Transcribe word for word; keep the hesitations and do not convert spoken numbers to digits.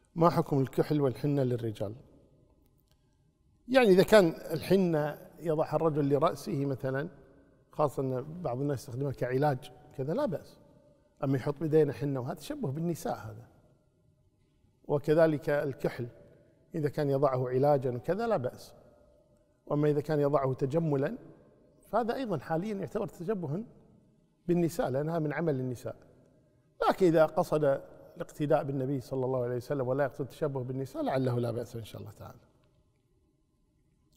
ما حكم الكحل والحنة للرجال؟ يعني إذا كان الحنة يضعها الرجل لرأسه مثلا، خاصة أن بعض الناس يستخدمها كعلاج كذا لا بأس. أما يحط بيدينه حنة وهذا تشبه بالنساء هذا. وكذلك الكحل إذا كان يضعه علاجا وكذا لا بأس. وأما إذا كان يضعه تجملا فهذا أيضا حاليا يعتبر تشبها بالنساء، لأنها من عمل النساء. لكن إذا قصد الاقتداء بالنبي صلى الله عليه وسلم ولا يقصد التشبه بالنساء لعله لا بأس إن شاء الله تعالى.